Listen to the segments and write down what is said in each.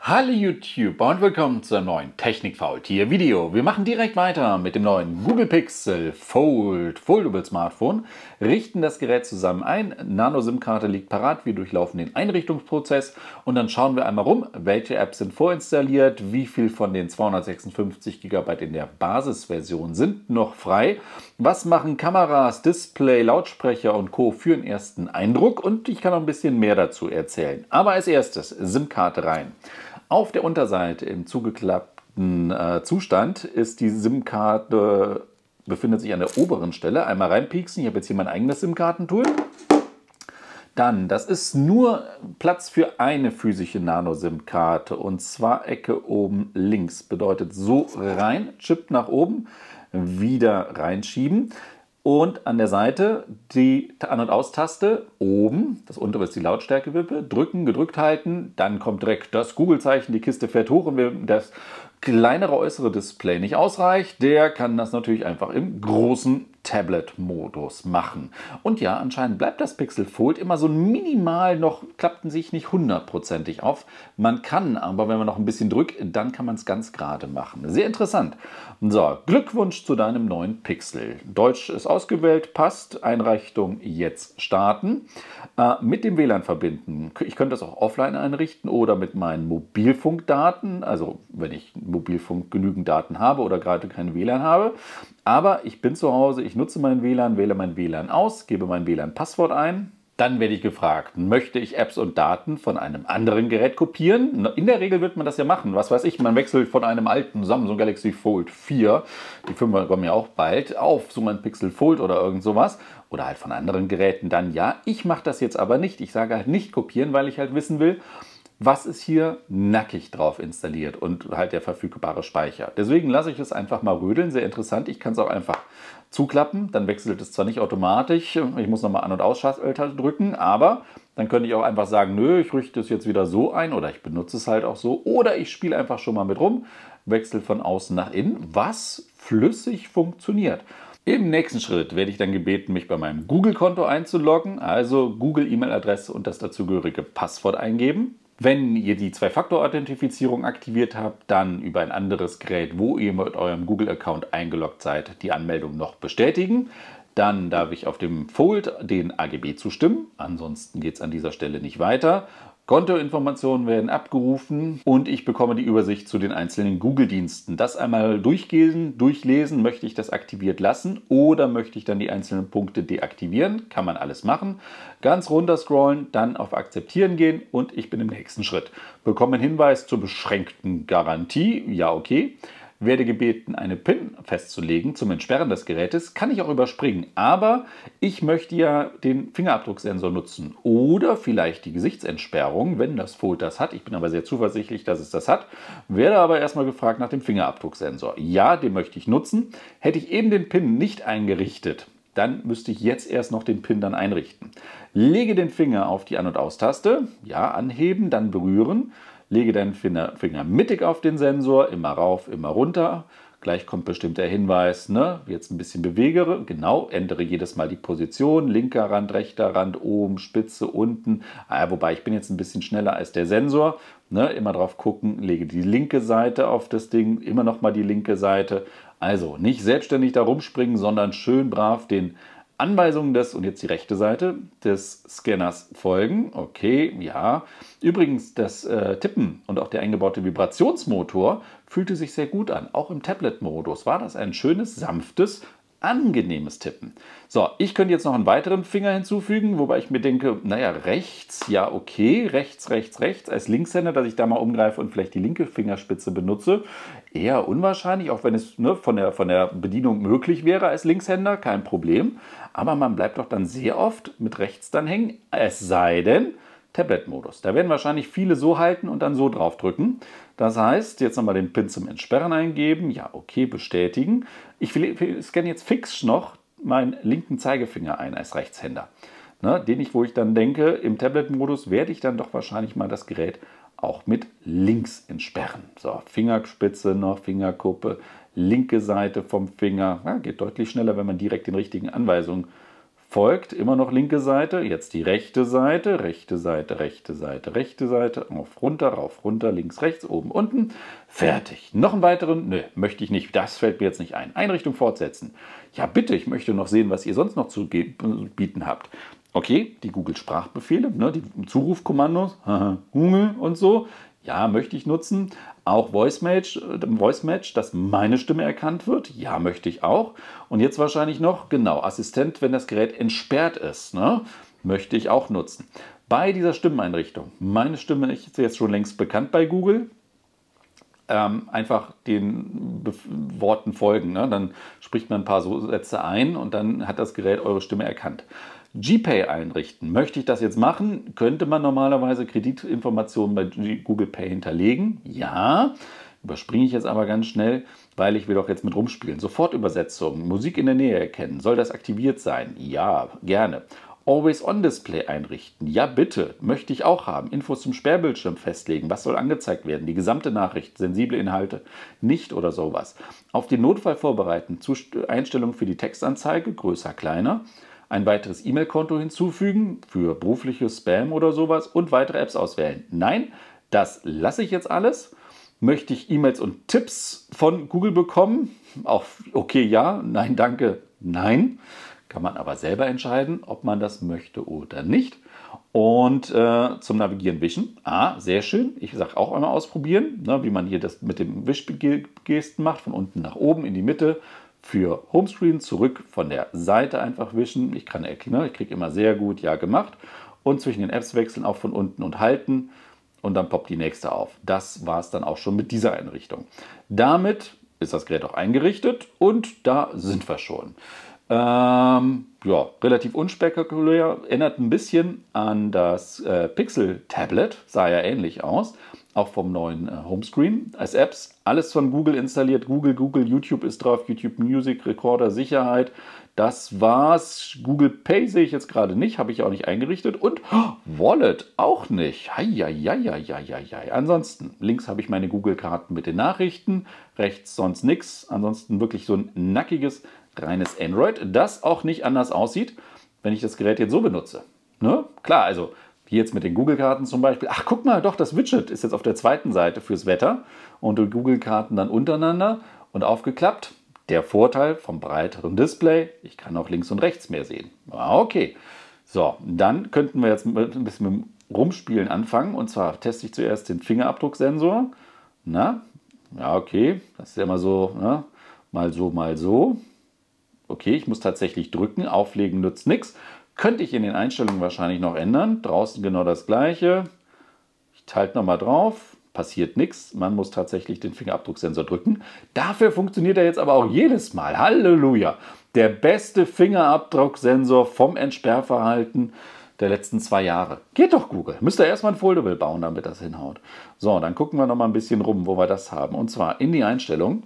Hallo YouTube und willkommen zu einem neuen Technik-Faultier-Video. Wir machen direkt weiter mit dem neuen Google Pixel Foldable Smartphone, richten das Gerät zusammen ein, Nano-SIM-Karte liegt parat, wir durchlaufen den Einrichtungsprozess und dann schauen wir einmal rum, welche Apps sind vorinstalliert, wie viel von den 256 GB in der Basisversion sind noch frei, was machen Kameras, Display, Lautsprecher und Co. für den ersten Eindruck und ich kann noch ein bisschen mehr dazu erzählen. Aber als erstes SIM-Karte rein. Auf der Unterseite im zugeklappten Zustand ist die SIM-Karte, befindet sich an der oberen Stelle. Einmal reinpieksen, ich habe jetzt hier mein eigenes SIM-Kartentool. Dann, das ist nur Platz für eine physische Nano-SIM-Karte und zwar Ecke oben links. Bedeutet so rein, Chip nach oben, wieder reinschieben. Und an der Seite die An- und Aus-Taste oben, das untere ist die Lautstärkewippe, drücken, gedrückt halten, dann kommt direkt das Google-Zeichen, die Kiste fährt hoch und wenn das kleinere äußere Display nicht ausreicht, der kann das natürlich einfach im großen Tablet-Modus machen. Und ja, anscheinend bleibt das Pixel Fold immer so minimal noch, klappten sich nicht hundertprozentig auf. Man kann aber, wenn man noch ein bisschen drückt, dann kann man es ganz gerade machen. Sehr interessant. So, Glückwunsch zu deinem neuen Pixel. Deutsch ist ausgewählt, passt. Einrichtung jetzt starten. Mit dem WLAN verbinden. Ich könnte das auch offline einrichten oder mit meinen Mobilfunkdaten, also wenn ich Mobilfunk genügend Daten habe oder gerade kein WLAN habe. Aber ich bin zu Hause, ich nutze mein WLAN, wähle mein WLAN aus, gebe mein WLAN-Passwort ein. Dann werde ich gefragt, möchte ich Apps und Daten von einem anderen Gerät kopieren? In der Regel wird man das ja machen. Was weiß ich, man wechselt von einem alten Samsung Galaxy Fold 4, die 5er kommen ja auch bald, auf so ein Pixel Fold oder irgend sowas. Oder halt von anderen Geräten dann ja. Ich mache das jetzt aber nicht. Ich sage halt nicht kopieren, weil ich halt wissen will, was ist hier nackig drauf installiert und halt der verfügbare Speicher. Deswegen lasse ich es einfach mal rödeln, sehr interessant. Ich kann es auch einfach zuklappen, dann wechselt es zwar nicht automatisch, ich muss nochmal An- und Ausschalter drücken, aber dann könnte ich auch einfach sagen, nö, ich richte es jetzt wieder so ein oder ich benutze es halt auch so oder ich spiele einfach schon mal mit rum, wechsle von außen nach innen, was flüssig funktioniert. Im nächsten Schritt werde ich dann gebeten, mich bei meinem Google-Konto einzuloggen, also Google-E-Mail-Adresse und das dazugehörige Passwort eingeben. Wenn ihr die Zwei-Faktor-Authentifizierung aktiviert habt, dann über ein anderes Gerät, wo ihr mit eurem Google-Account eingeloggt seid, die Anmeldung noch bestätigen. Dann darf ich auf dem Fold den AGB zustimmen, ansonsten geht es an dieser Stelle nicht weiter. Kontoinformationen werden abgerufen und ich bekomme die Übersicht zu den einzelnen Google-Diensten. Das einmal durchlesen, möchte ich das aktiviert lassen oder möchte ich dann die einzelnen Punkte deaktivieren? Kann man alles machen. Ganz runter scrollen, dann auf Akzeptieren gehen und ich bin im nächsten Schritt. Bekomme einen Hinweis zur beschränkten Garantie, ja okay. Werde gebeten, eine PIN festzulegen zum Entsperren des Gerätes. Kann ich auch überspringen, aber ich möchte ja den Fingerabdrucksensor nutzen oder vielleicht die Gesichtsentsperrung, wenn das Fold das hat. Ich bin aber sehr zuversichtlich, dass es das hat. Werde aber erstmal gefragt nach dem Fingerabdrucksensor. Ja, den möchte ich nutzen. Hätte ich eben den PIN nicht eingerichtet, dann müsste ich jetzt erst noch den PIN dann einrichten. Lege den Finger auf die An- und Aus-Taste, ja, anheben, dann berühren. Lege deinen Finger mittig auf den Sensor, immer rauf, immer runter. Gleich kommt bestimmt der Hinweis, ne? Jetzt ein bisschen bewegere, genau, ändere jedes Mal die Position, linker Rand, rechter Rand, oben, Spitze, unten. Wobei ich bin jetzt ein bisschen schneller als der Sensor, ne? Immer drauf gucken, lege die linke Seite auf das Ding, immer noch mal die linke Seite. Also nicht selbstständig da rumspringen, sondern schön brav den Anweisungen und jetzt die rechte Seite des Scanners folgen. Okay, ja. Übrigens, das Tippen und auch der eingebaute Vibrationsmotor fühlte sich sehr gut an. Auch im Tablet-Modus war das ein schönes, sanftes, angenehmes Tippen. So, ich könnte jetzt noch einen weiteren Finger hinzufügen, wobei ich mir denke, naja, rechts, ja okay, rechts, rechts, rechts, als Linkshänder, dass ich da mal umgreife und vielleicht die linke Fingerspitze benutze. Eher unwahrscheinlich, auch wenn es von der Bedienung möglich wäre als Linkshänder, kein Problem. Aber man bleibt doch dann sehr oft mit rechts dann hängen, es sei denn, Tablet-Modus. Da werden wahrscheinlich viele so halten und dann so drauf drücken. Das heißt, jetzt nochmal den PIN zum Entsperren eingeben. Ja, okay, bestätigen. Ich scanne jetzt fix noch meinen linken Zeigefinger ein als Rechtshänder. Ne, wo ich dann denke, im Tablet-Modus werde ich dann doch wahrscheinlich mal das Gerät auch mit links entsperren. So, Fingerspitze noch, Fingerkuppe, linke Seite vom Finger. Ja, geht deutlich schneller, wenn man direkt den richtigen Anweisungen folgt immer noch linke Seite, jetzt die rechte Seite, rechte Seite, rechte Seite, rechte Seite, rauf, runter, links, rechts, oben, unten, fertig. Noch einen weiteren? Nö, möchte ich nicht, das fällt mir jetzt nicht ein. Einrichtung fortsetzen. Ja bitte, ich möchte noch sehen, was ihr sonst noch zu bieten habt. Okay, die Google-Sprachbefehle, ne, die Zurufkommandos, Google und so, ja, möchte ich nutzen. Auch Voice Match, dass meine Stimme erkannt wird, ja, möchte ich auch. Und jetzt wahrscheinlich noch, genau, Assistent, wenn das Gerät entsperrt ist, ne, möchte ich auch nutzen. Bei dieser Stimmeneinrichtung, meine Stimme ist jetzt schon längst bekannt bei Google, einfach den Worten folgen, ne? Dann spricht man ein paar Sätze ein und dann hat das Gerät eure Stimme erkannt. GPay einrichten. Möchte ich das jetzt machen? Könnte man normalerweise Kreditinformationen bei Google Pay hinterlegen? Ja, überspringe ich jetzt aber ganz schnell, weil ich will doch jetzt mit rumspielen. Sofortübersetzung, Musik in der Nähe erkennen. Soll das aktiviert sein? Ja, gerne. Always-on-Display einrichten. Ja, bitte. Möchte ich auch haben. Infos zum Sperrbildschirm festlegen. Was soll angezeigt werden? Die gesamte Nachricht, sensible Inhalte, nicht oder sowas. Auf den Notfall vorbereiten. Einstellungen für die Textanzeige, größer, kleiner. Ein weiteres E-Mail-Konto hinzufügen für berufliches Spam oder sowas und weitere Apps auswählen. Nein, das lasse ich jetzt alles. Möchte ich E-Mails und Tipps von Google bekommen? Auch okay, ja. Nein, danke, nein. Kann man aber selber entscheiden, ob man das möchte oder nicht. Und zum Navigieren wischen. Sehr schön. Ich sage auch einmal ausprobieren, ne, wie man hier das mit dem Wischgesten macht, von unten nach oben in die Mitte. Für Homescreen zurück von der Seite einfach wischen. Ich kriege immer sehr gut ja gemacht. Und zwischen den Apps wechseln auch von unten und halten. Und dann poppt die nächste auf. Das war es dann auch schon mit dieser Einrichtung. Damit ist das Gerät auch eingerichtet und da sind wir schon. Ja, relativ unspektakulär, erinnert ein bisschen an das Pixel Tablet, sah ja ähnlich aus, auch vom neuen Homescreen. Als Apps, alles von Google installiert, Google, YouTube ist drauf, YouTube Music, Recorder, Sicherheit, das war's. Google Pay sehe ich jetzt gerade nicht, habe ich auch nicht eingerichtet und Wallet auch nicht. Ansonsten, links habe ich meine Google-Karten mit den Nachrichten, rechts sonst nichts, ansonsten wirklich so ein nackiges reines Android, das auch nicht anders aussieht, wenn ich das Gerät jetzt so benutze. Ne? Klar, also hier jetzt mit den Google-Karten zum Beispiel. Ach, guck mal, doch, das Widget ist jetzt auf der zweiten Seite fürs Wetter und die Google-Karten dann untereinander und aufgeklappt. Der Vorteil vom breiteren Display, ich kann auch links und rechts mehr sehen. Okay, so, dann könnten wir jetzt ein bisschen mit dem Rumspielen anfangen. Und zwar teste ich zuerst den Fingerabdrucksensor. Na, ja, okay, das ist ja immer so, ne? Mal so, mal so. Okay, ich muss tatsächlich drücken, auflegen nützt nichts. Könnte ich in den Einstellungen wahrscheinlich noch ändern. Draußen genau das gleiche. Ich halte nochmal drauf, passiert nichts. Man muss tatsächlich den Fingerabdrucksensor drücken. Dafür funktioniert er jetzt aber auch jedes Mal. Halleluja! Der beste Fingerabdrucksensor vom Entsperrverhalten der letzten 2 Jahre. Geht doch, Google. Müsst ihr erstmal ein Foldable bauen, damit das hinhaut. So, dann gucken wir nochmal ein bisschen rum, wo wir das haben. Und zwar in die Einstellung.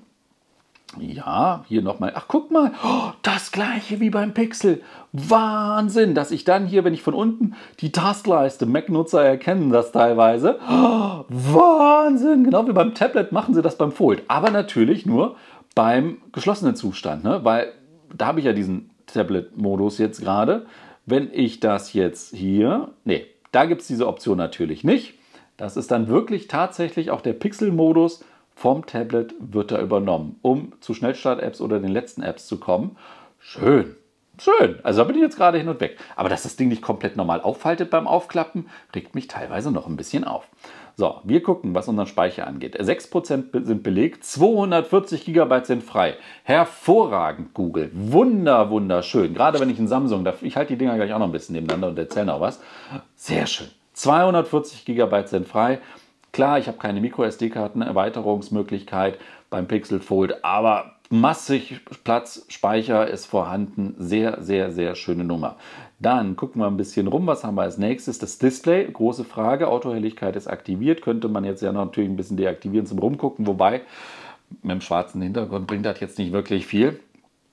Ja, hier nochmal. Ach, guck mal, das gleiche wie beim Pixel. Wahnsinn, dass ich dann hier, wenn ich von unten die Taskleiste, Mac-Nutzer erkennen das teilweise. Wahnsinn, genau wie beim Tablet machen sie das beim Fold. Aber natürlich nur beim geschlossenen Zustand, ne? Weil da habe ich ja diesen Tablet-Modus jetzt gerade. Wenn ich das jetzt hier, nee, da gibt es diese Option natürlich nicht. Das ist dann wirklich tatsächlich auch der Pixel-Modus. Vom Tablet wird er übernommen, um zu Schnellstart-Apps oder den letzten Apps zu kommen. Schön, schön. Also da bin ich jetzt gerade hin und weg. Aber dass das Ding nicht komplett normal auffaltet beim Aufklappen, regt mich teilweise noch ein bisschen auf. So, wir gucken, was unseren Speicher angeht. 6% sind belegt, 240 GB sind frei. Hervorragend, Google. Wunderschön. Gerade wenn ich ein Samsung, ich halte die Dinger gleich auch noch ein bisschen nebeneinander und erzähle noch was. Sehr schön. 240 GB sind frei. Klar, ich habe keine Micro-SD-Karten-Erweiterungsmöglichkeit beim Pixel Fold, aber massig Platz, Speicher ist vorhanden. Sehr schöne Nummer. Dann gucken wir ein bisschen rum. Was haben wir als nächstes? Das Display, große Frage. Autohelligkeit ist aktiviert. Könnte man jetzt ja natürlich ein bisschen deaktivieren zum Rumgucken. Wobei, mit dem schwarzen Hintergrund bringt das jetzt nicht wirklich viel.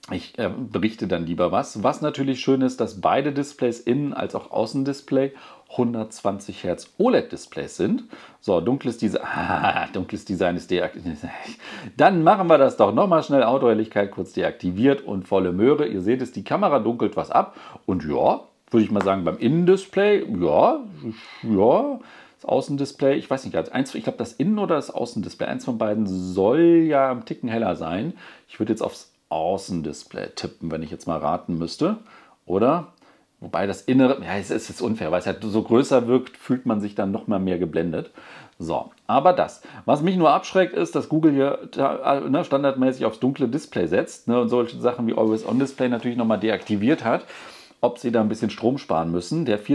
Ich berichte dann lieber was. Was natürlich schön ist, dass beide Displays, Innen- als auch Außendisplay, 120 Hertz OLED-Displays sind. So, dunkles Design ist deaktiviert. Dann machen wir das doch nochmal schnell. Autohelligkeit kurz deaktiviert und volle Möhre. Ihr seht es, die Kamera dunkelt was ab. Und ja, würde ich mal sagen, beim Innendisplay, ja. Das Außendisplay, ich weiß nicht, ich glaube, das Innen- oder das Außendisplay, eins von beiden soll ja ein Ticken heller sein. Ich würde jetzt aufs Außendisplay tippen, wenn ich jetzt mal raten müsste. Oder? Wobei das Innere, ja, es ist jetzt unfair, weil es halt so größer wirkt, fühlt man sich dann noch mal mehr geblendet. So, aber das. Was mich nur abschreckt, ist, dass Google hier standardmäßig aufs dunkle Display setzt, und solche Sachen wie Always On Display natürlich nochmal deaktiviert hat. Ob sie da ein bisschen Strom sparen müssen. Der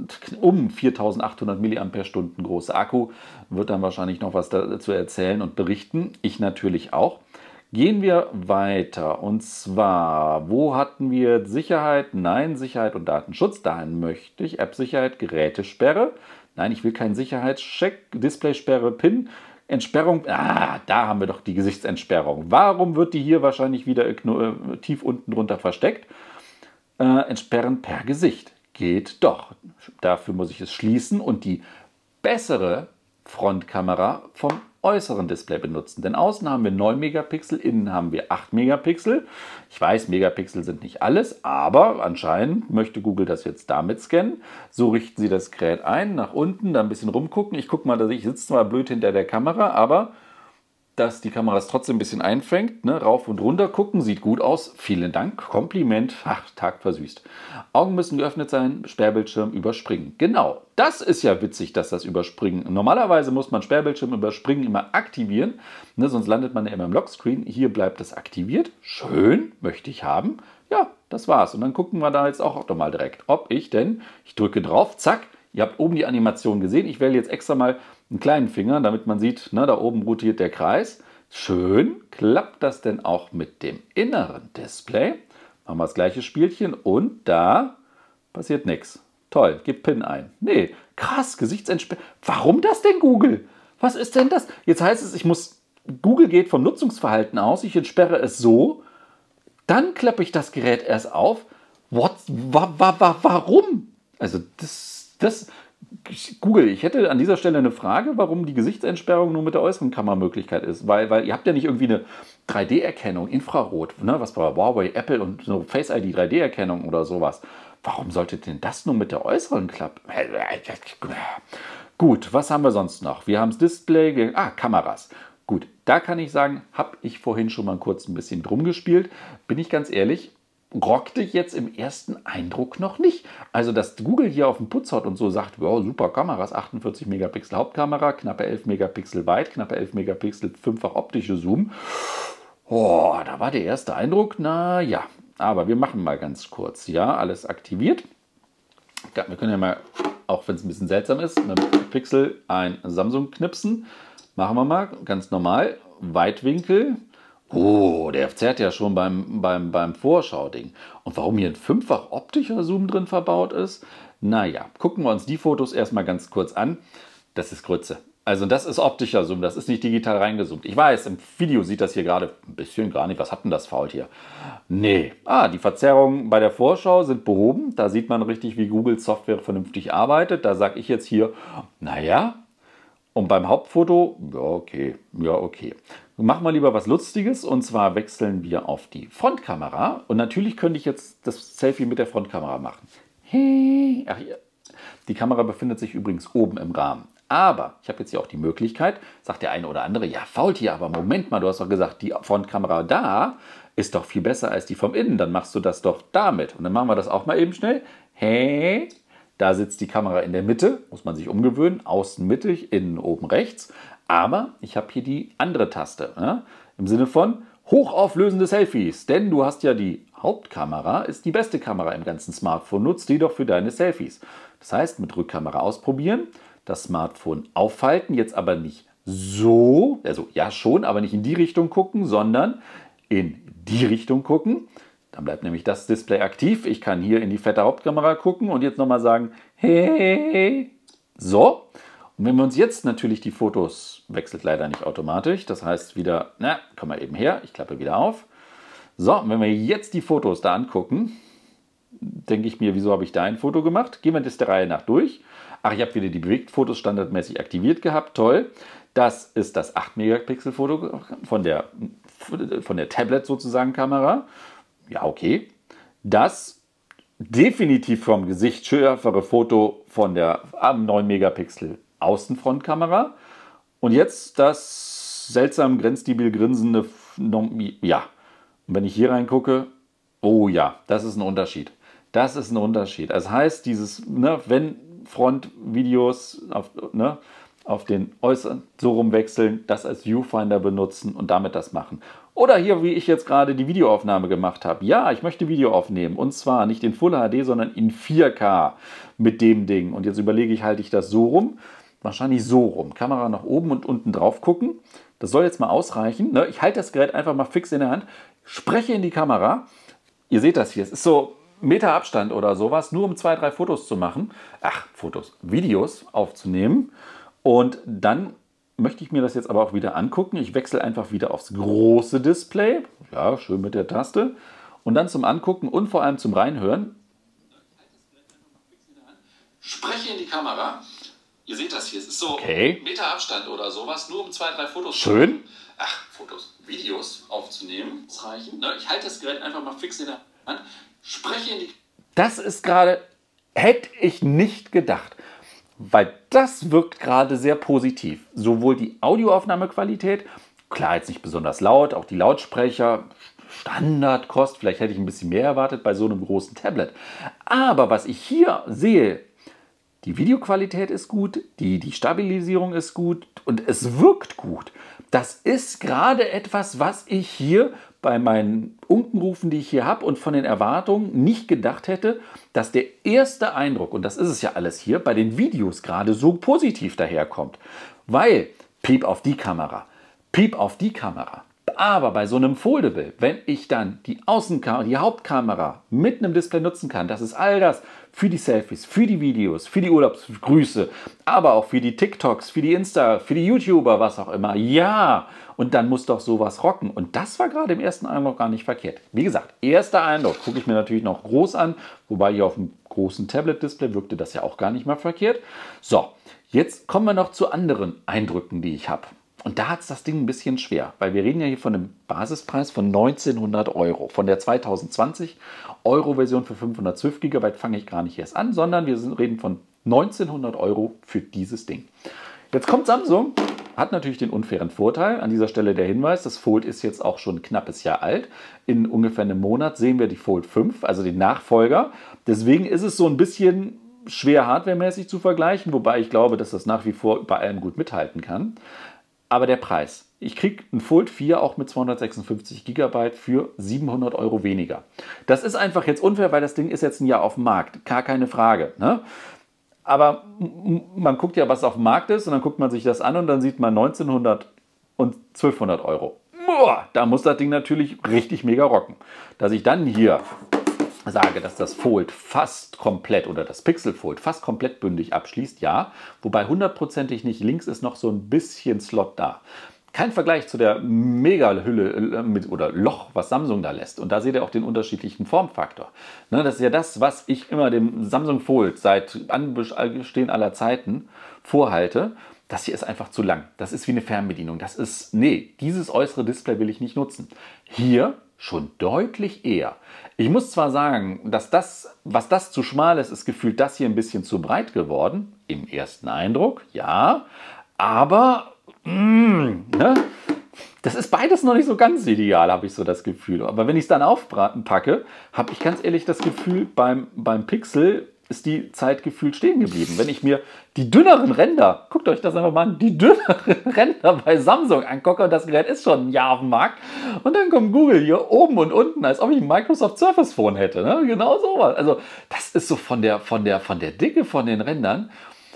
4800 mAh große Akku wird dann wahrscheinlich noch was dazu erzählen und berichten. Ich natürlich auch. Gehen wir weiter, und zwar, wo hatten wir Sicherheit? Nein, Sicherheit und Datenschutz. Dahin möchte ich App-Sicherheit, Gerätesperre. Nein, ich will keinen Sicherheitscheck, Displaysperre, PIN, Entsperrung. Da haben wir doch die Gesichtsentsperrung. Warum wird die hier wahrscheinlich wieder tief unten drunter versteckt? Entsperren per Gesicht. Geht doch. Dafür muss ich es schließen und die bessere Frontkamera vom äußeren Display benutzen. Denn außen haben wir 9 Megapixel, innen haben wir 8 Megapixel. Ich weiß, Megapixel sind nicht alles, aber anscheinend möchte Google das jetzt damit scannen. So richten sie das Gerät ein, nach unten, da ein bisschen rumgucken. Ich gucke mal, ich sitze zwar blöd hinter der Kamera, aber dass die Kamera es trotzdem ein bisschen einfängt, ne? Rauf und runter gucken, sieht gut aus. Vielen Dank, Kompliment, Tag versüßt. Augen müssen geöffnet sein, Sperrbildschirm überspringen. Genau, das ist ja witzig, dass das Überspringen. Normalerweise muss man Sperrbildschirm überspringen immer aktivieren, ne? Sonst landet man ja immer im Lockscreen. Hier bleibt es aktiviert. Schön, möchte ich haben. Ja, das war's. Und dann gucken wir da jetzt auch nochmal direkt, ob ich drücke drauf, zack. Ihr habt oben die Animation gesehen. Ich wähle jetzt extra mal einen kleinen Finger, damit man sieht, ne, da oben rotiert der Kreis. Schön. Klappt das denn auch mit dem inneren Display? Machen wir das gleiche Spielchen und da passiert nichts. Toll, gib PIN ein. Nee, krass, Gesichtsentsperrung. Warum das denn, Google? Was ist denn das? Jetzt heißt es, Google geht vom Nutzungsverhalten aus, ich entsperre es so, dann klappe ich das Gerät erst auf. Warum? Also Google, ich hätte an dieser Stelle eine Frage, warum die Gesichtsentsperrung nur mit der äußeren Kammermöglichkeit ist. Weil ihr habt ja nicht irgendwie eine 3D-Erkennung, Infrarot, ne, was bei Huawei, Apple und so Face ID 3D-Erkennung oder sowas. Warum sollte denn das nur mit der äußeren klappen? Gut, was haben wir sonst noch? Wir haben das Display, Kameras. Gut, da kann ich sagen, habe ich vorhin schon mal kurz ein bisschen drum gespielt. Bin ich ganz ehrlich, rockte jetzt im ersten Eindruck noch nicht. Also, dass Google hier auf den Putz haut und so sagt, wow, super Kameras, 48 Megapixel Hauptkamera, knappe 11 Megapixel weit, knappe 11 Megapixel, fünffach optische Zoom. Oh, da war der erste Eindruck, na ja. Aber wir machen mal ganz kurz. Ja, alles aktiviert. Wir können ja mal, auch wenn es ein bisschen seltsam ist, mit dem Pixel ein Samsung knipsen. Machen wir mal, ganz normal. Weitwinkel. Oh, der zerrt ja schon beim Vorschau-Ding. Und warum hier ein fünffach optischer Zoom drin verbaut ist? Naja, gucken wir uns die Fotos erstmal ganz kurz an. Das ist Grütze. Also das ist optischer Zoom, das ist nicht digital reingezoomt. Ich weiß, im Video sieht das hier gerade ein bisschen gar nicht. Was hat denn das faul hier? Nee. Die Verzerrungen bei der Vorschau sind behoben. Da sieht man richtig, wie Google Software vernünftig arbeitet. Da sage ich jetzt hier, naja. Und beim Hauptfoto, ja okay. Machen wir lieber was Lustiges, und zwar wechseln wir auf die Frontkamera. Und natürlich könnte ich jetzt das Selfie mit der Frontkamera machen. Die Kamera befindet sich übrigens oben im Rahmen. Aber ich habe jetzt hier auch die Möglichkeit, sagt der eine oder andere, ja, Faultier, aber Moment mal, du hast doch gesagt, die Frontkamera da ist doch viel besser als die vom Innen. Dann machst du das doch damit. Und dann machen wir das auch mal eben schnell. Da sitzt die Kamera in der Mitte, muss man sich umgewöhnen, außen mittig, innen oben rechts. Aber ich habe hier die andere Taste, ne? Im Sinne von hochauflösende Selfies. Denn du hast ja die Hauptkamera, ist die beste Kamera im ganzen Smartphone. Nutzt die doch für deine Selfies. Das heißt, mit Rückkamera ausprobieren, das Smartphone aufhalten, jetzt aber nicht so, also ja schon, aber nicht in die Richtung gucken, sondern in die Richtung gucken. Dann bleibt nämlich das Display aktiv. Ich kann hier in die fette Hauptkamera gucken und jetzt nochmal sagen, hey, so. Und wenn wir uns jetzt natürlich die Fotos, wechselt leider nicht automatisch, das heißt wieder, komm mal eben her, ich klappe wieder auf. So, und wenn wir jetzt die Fotos da angucken, denke ich mir, wieso habe ich da ein Foto gemacht? Gehen wir das der Reihe nach durch. Ach, ich habe wieder die Bewegtfotos standardmäßig aktiviert gehabt. Toll. Das ist das 8-Megapixel-Foto von der Tablet sozusagen Kamera. Ja, okay. Das definitiv vom Gesicht schärfere Foto von der 9-Megapixel Außenfrontkamera. Und jetzt das seltsam grenzdebil grinsende, ja. Und wenn ich hier reingucke, oh ja, das ist ein Unterschied. Das ist ein Unterschied. Das heißt, dieses, ne, wenn Frontvideos auf den Äußeren so rumwechseln, das als Viewfinder benutzen und damit das machen. Oder hier, wie ich jetzt gerade die Videoaufnahme gemacht habe. Ja, ich möchte Video aufnehmen und zwar nicht in Full HD, sondern in 4K mit dem Ding. Und jetzt überlege ich, halte ich das so rum? Wahrscheinlich so rum. Kamera nach oben und unten drauf gucken. Das soll jetzt mal ausreichen. Ne? Ich halte das Gerät einfach mal fix in der Hand, spreche in die Kamera. Ihr seht das hier, es ist so Meter Abstand oder sowas, nur um 2, 3 Fotos zu machen. Ach, Videos aufzunehmen. Und dann möchte ich mir das jetzt aber auch wieder angucken. Ich wechsle einfach wieder aufs große Display. Ja, schön mit der Taste. Und dann zum Angucken und vor allem zum Reinhören. Spreche in die Kamera. Ihr seht das hier, es ist so Meter Abstand oder sowas, nur um 2, 3 Fotos schön. Ach, Videos aufzunehmen. Das reichen. Ich halte das Gerät einfach mal fix in der Hand. Spreche in die... Das ist gerade, hätte ich nicht gedacht. Weil das wirkt gerade sehr positiv. Sowohl die Audioaufnahmequalität, klar jetzt nicht besonders laut, auch die Lautsprecher, Standardkost, vielleicht hätte ich ein bisschen mehr erwartet bei so einem großen Tablet. Aber was ich hier sehe, die Videoqualität ist gut, die Stabilisierung ist gut und es wirkt gut. Das ist gerade etwas, was ich hier bei meinen Unkenrufen, die ich hier habe und von den Erwartungen nicht gedacht hätte, dass der erste Eindruck, und das ist es ja alles hier, bei den Videos gerade so positiv daherkommt. Weil, Piep auf die Kamera, Piep auf die Kamera. Aber bei so einem Foldable, wenn ich dann die Außenkamera, die Hauptkamera mit einem Display nutzen kann, das ist all das für die Selfies, für die Videos, für die Urlaubsgrüße, aber auch für die TikToks, für die Insta, für die YouTuber, was auch immer. Ja, und dann muss doch sowas rocken. Und das war gerade im ersten Eindruck gar nicht verkehrt. Wie gesagt, erster Eindruck gucke ich mir natürlich noch groß an, wobei hier auf dem großen Tablet-Display wirkte das ja auch gar nicht mal verkehrt. So, jetzt kommen wir noch zu anderen Eindrücken, die ich habe. Und da hat es das Ding ein bisschen schwer, weil wir reden ja hier von einem Basispreis von 1900 Euro. Von der 2020 Euro Version für 512 GB fange ich gar nicht erst an, sondern wir reden von 1900 Euro für dieses Ding. Jetzt kommt Samsung, hat natürlich den unfairen Vorteil. An dieser Stelle der Hinweis, das Fold ist jetzt auch schon ein knappes Jahr alt. In ungefähr einem Monat sehen wir die Fold 5, also den Nachfolger. Deswegen ist es so ein bisschen schwer hardwaremäßig zu vergleichen, wobei ich glaube, dass das nach wie vor bei allem gut mithalten kann. Aber der Preis. Ich kriege ein Fold 4 auch mit 256 GB für 700 Euro weniger. Das ist einfach jetzt unfair, weil das Ding ist jetzt ein Jahr auf dem Markt. Gar keine Frage. Ne? Aber man guckt ja, was auf dem Markt ist und dann guckt man sich das an und dann sieht man 1900 und 1200 Euro. Boah, da muss das Ding natürlich richtig mega rocken. Dass ich dann hier sage, dass das Fold fast komplett oder das Pixel Fold fast komplett bündig abschließt, ja. Wobei 100%ig nicht, links ist noch so ein bisschen Slot da. Kein Vergleich zu der Mega-Hülle oder Loch, was Samsung da lässt. Und da seht ihr auch den unterschiedlichen Formfaktor. Ne, das ist ja das, was ich immer dem Samsung Fold seit Anbestehen aller Zeiten vorhalte. Das hier ist einfach zu lang. Das ist wie eine Fernbedienung. Das ist, nee, dieses äußere Display will ich nicht nutzen. Hier schon deutlich eher. Ich muss zwar sagen, dass das, was das zu schmal ist, ist gefühlt das hier ein bisschen zu breit geworden. Im ersten Eindruck, ja. Aber, ne? Das ist beides noch nicht so ganz ideal, habe ich so das Gefühl. Aber wenn ich es dann aufpacke, habe ich ganz ehrlich das Gefühl, beim Pixel ist die Zeit gefühlt stehen geblieben. Wenn ich mir die dünneren Ränder, guckt euch das einfach mal an, die dünneren Ränder bei Samsung angucke und das Gerät ist schon ein Jahr auf dem Markt und dann kommt Google hier oben und unten, als ob ich ein Microsoft Surface Phone hätte. Ne? Genau sowas. Also das ist so von der Dicke von den Rändern.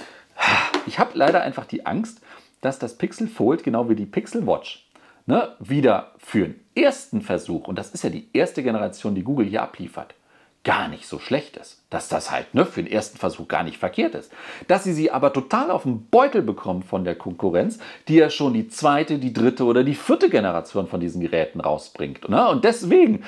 Ich habe leider einfach die Angst, dass das Pixel Fold, genau wie die Pixel Watch, wieder für den ersten Versuch, und das ist ja die erste Generation, die Google hier abliefert, gar nicht so schlecht ist. Dass das halt ne, für den ersten Versuch gar nicht verkehrt ist. Dass sie aber total auf den Beutel bekommen von der Konkurrenz, die ja schon die zweite, die dritte oder die vierte Generation von diesen Geräten rausbringt. Ne? Und deswegen,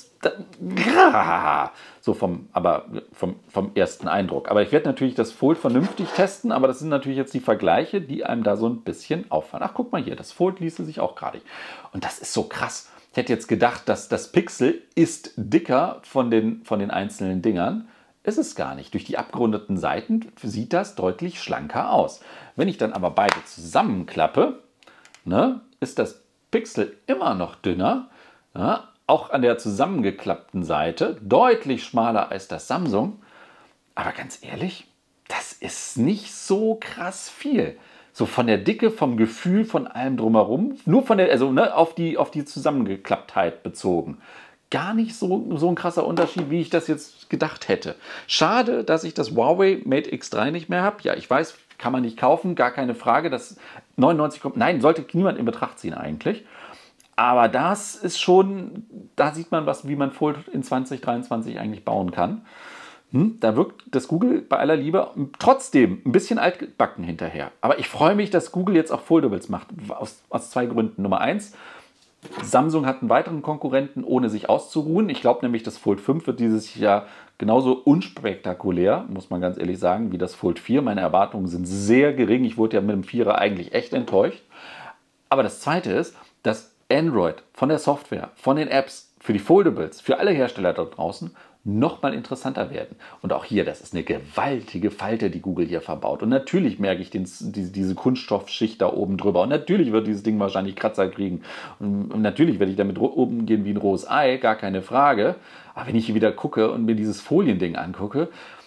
so vom ersten Eindruck. Aber ich werde natürlich das Fold vernünftig testen, aber das sind natürlich jetzt die Vergleiche, die einem da so ein bisschen auffallen. Ach, guck mal hier, das Fold ließe sich auch gerade. Und das ist so krass. Ich hätte jetzt gedacht, dass das Pixel ist dicker von den einzelnen Dingern. Ist es gar nicht. Durch die abgerundeten Seiten sieht das deutlich schlanker aus. Wenn ich dann aber beide zusammenklappe, ne, ist das Pixel immer noch dünner. Ja, auch an der zusammengeklappten Seite deutlich schmaler als das Samsung. Aber ganz ehrlich, das ist nicht so krass viel. So von der Dicke, vom Gefühl, von allem drumherum, nur von der, also ne, auf die Zusammengeklapptheit bezogen. Gar nicht so ein krasser Unterschied, wie ich das jetzt gedacht hätte. Schade, dass ich das Huawei Mate X3 nicht mehr habe. Ja, ich weiß, kann man nicht kaufen, gar keine Frage. Das 99 kommt, nein, sollte niemand in Betracht ziehen eigentlich. Aber das ist schon, da sieht man was, wie man Fold in 2023 eigentlich bauen kann. Da wirkt das Google bei aller Liebe trotzdem ein bisschen altbacken hinterher. Aber ich freue mich, dass Google jetzt auch Foldables macht. Aus zwei Gründen. Nummer eins, Samsung hat einen weiteren Konkurrenten, ohne sich auszuruhen. Ich glaube nämlich, das Fold 5 wird dieses Jahr genauso unspektakulär, muss man ganz ehrlich sagen, wie das Fold 4. Meine Erwartungen sind sehr gering. Ich wurde ja mit dem 4er eigentlich echt enttäuscht. Aber das Zweite ist, dass Android von der Software, von den Apps, für die Foldables, für alle Hersteller da draußen noch mal interessanter werden. Und auch hier, das ist eine gewaltige Falte, die Google hier verbaut. Und natürlich merke ich diese Kunststoffschicht da oben drüber. Und natürlich wird dieses Ding wahrscheinlich Kratzer kriegen. Und natürlich werde ich damit oben gehen wie ein rohes Ei, gar keine Frage. Aber wenn ich hier wieder gucke und mir dieses Foliending angucke,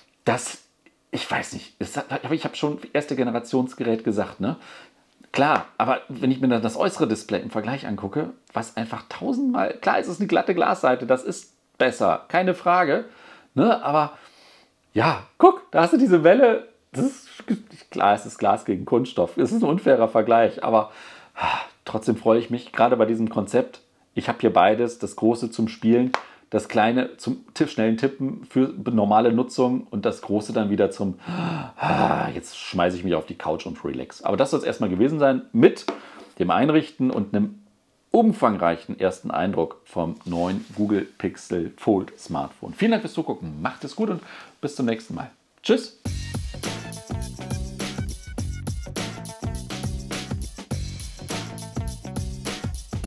ich weiß nicht, ich habe schon erste Generationsgerät gesagt, ne? Klar, aber wenn ich mir dann das äußere Display im Vergleich angucke, was einfach tausendmal, klar, es ist eine glatte Glasseite, das ist besser, keine Frage, ne? Aber ja, guck, da hast du diese Welle, klar, es ist Glas gegen Kunststoff, es ist ein unfairer Vergleich, aber trotzdem freue ich mich, gerade bei diesem Konzept, ich habe hier beides, das Große zum Spielen, das Kleine zum schnellen Tippen für normale Nutzung und das Große dann wieder zum jetzt schmeiße ich mich auf die Couch und relax. Aber das soll es erstmal gewesen sein mit dem Einrichten und einem umfangreichen ersten Eindruck vom neuen Google Pixel Fold Smartphone. Vielen Dank fürs Zugucken, macht es gut und bis zum nächsten Mal. Tschüss!